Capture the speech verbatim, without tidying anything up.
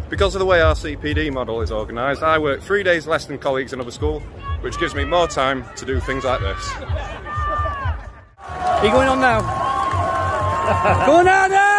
Because of the way our C P D model is organised, I work three days less than colleagues in other school, which gives me more time to do things like this. Are you going on now? Go on now, now!